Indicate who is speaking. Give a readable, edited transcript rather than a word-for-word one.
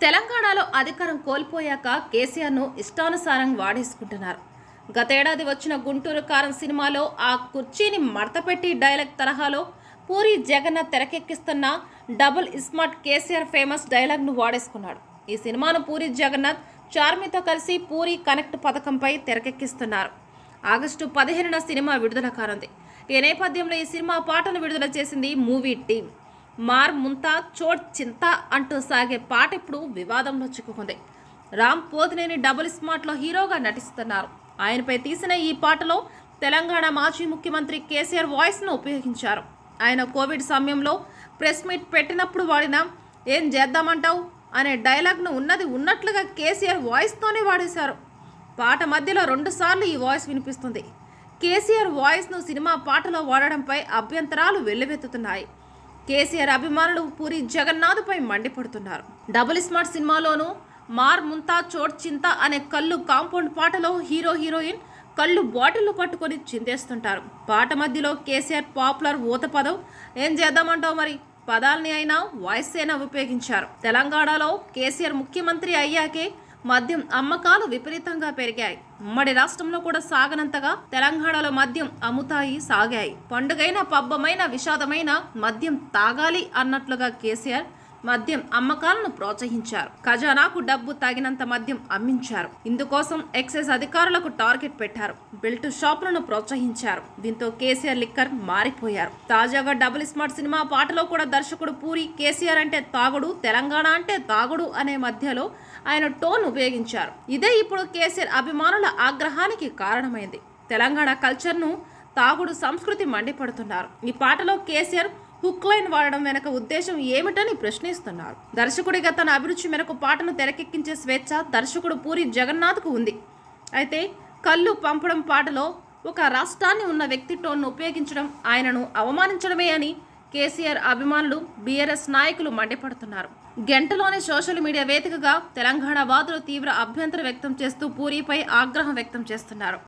Speaker 1: తెలంగాణలో అధికారం కోల్పోయాక కేసీఆర్ను ఇష్టానుసారం వాడేసుకుంటున్నారు. గతేడాది వచ్చిన గుంటూరు కారం సినిమాలో ఆ కుర్చీని మడతపెట్టి డైలాగ్ తరహాలో పూరి జగన్నాథ్ తెరకెక్కిస్తున్న డబుల్ ఇస్మార్ట్ కేసీఆర్ ఫేమస్ డైలాగ్ను వాడేసుకున్నాడు. ఈ సినిమాను పూరి జగన్నాథ్ చార్మితో కలిసి పూరి కనెక్ట్ పథకంపై తెరకెక్కిస్తున్నారు. ఆగస్టు 15న సినిమా విడుదల కానుంది. ఈ నేపథ్యంలో ఈ సినిమా పాటను విడుదల చేసింది మూవీ టీం. మార్ ముంతా చోట్ చింతా అంటూ సాగే పాట ఇప్పుడు వివాదంలో చిక్కుకుంది. రామ్ పోతినేని డబుల్ స్మార్ట్లో హీరోగా నటిస్తున్నారు. ఆయనపై తీసిన ఈ పాటలో తెలంగాణ మాజీ ముఖ్యమంత్రి కేసీఆర్ వాయిస్ను ఉపయోగించారు. ఆయన కోవిడ్ సమయంలో ప్రెస్ మీట్ పెట్టినప్పుడు వాడిన "ఏం చేద్దామంటావు" అనే డైలాగ్ను ఉన్నది ఉన్నట్లుగా కేసీఆర్ వాయిస్తోనే వాడేశారు. పాట మధ్యలో 2 సార్లు ఈ వాయిస్ వినిపిస్తుంది. కేసీఆర్ వాయిస్ను సినిమా పాటలో వాడడంపై అభ్యంతరాలు వెల్లువెత్తుతున్నాయి. కేసీఆర్ అభిమానులు పూరి జగన్నాథ్పై మండిపడుతున్నారు. డబుల్ స్మార్ట్ సినిమాలోనూ మార్ ముంతా చోట్ చింతా అనే కళ్ళు కాంపౌండ్ పాటలో హీరోయిన్ కళ్ళు బాటిల్లు పట్టుకొని చింతేస్తుంటారు. పాట మధ్యలో కేసీఆర్ పాపులర్ ఊత పదం "ఏం చేద్దామంటావు మరి" పదాలని అయినా వాయిస్ అయినా ఉపయోగించారు. తెలంగాణలో కేసీఆర్ ముఖ్యమంత్రి అయ్యాకే మద్యం అమ్మకాలు విపరీతంగా పెరిగాయి. ఉమ్మడి రాష్ట్రంలో కూడా సాగనంతగా తెలంగాణలో మద్యం అమ్ముతాయి సాగాయి. పండుగైన పబ్బమైన విషాదమైన మద్యం తాగాలి అన్నట్లుగా కేసీఆర్ మద్యం అమ్మకాలను ప్రోత్సహించారు. ఖజానాకు డబ్బు తగినంత మద్యం అమ్మించారు. ఇందుకోసం ఎక్సైజ్ అధికారులకు టార్గెట్ పెట్టారు. బెల్ట్ షాపులను ప్రోత్సహించారు. దీంతో కేసీఆర్ లిక్కర్ మారిపోయారు. తాజాగా డబుల్ స్మార్ట్ సినిమా పాటలో కూడా దర్శకుడు పూరి కేసీఆర్ అంటే తాగుడు, తెలంగాణ అంటే తాగుడు అనే మధ్యలో ఆయన టోన్ ఉపయోగించారు. ఇదే ఇప్పుడు కేసీఆర్ అభిమానుల ఆగ్రహానికి కారణమైంది. తెలంగాణ కల్చర్ను తాగుడు సంస్కృతి మండిపడుతున్నారు. ఈ పాటలో కేసీఆర్ హుక్ లైన్ వాడడం వెనక ఉద్దేశం ఏమిటని ప్రశ్నిస్తున్నారు. దర్శకుడిగా తన అభిరుచి మేరకు పాటను తెరకెక్కించే స్వేచ్ఛ దర్శకుడు పూరి జగన్నాథ్కు ఉంది. అయితే కళ్ళు పంపడం పాటలో ఒక రాష్ట్రాన్ని ఉన్న వ్యక్తి టోన్ను ఉపయోగించడం ఆయనను అవమానించడమే అని కేసీఆర్ అభిమానులు, బీఆర్ఎస్ నాయకులు మండిపడుతున్నారు. గంటలోనే సోషల్ మీడియా వేదికగా తెలంగాణ వాదులు తీవ్ర అభ్యంతరం వ్యక్తం చేస్తూ పూరిపై ఆగ్రహం వ్యక్తం చేస్తున్నారు.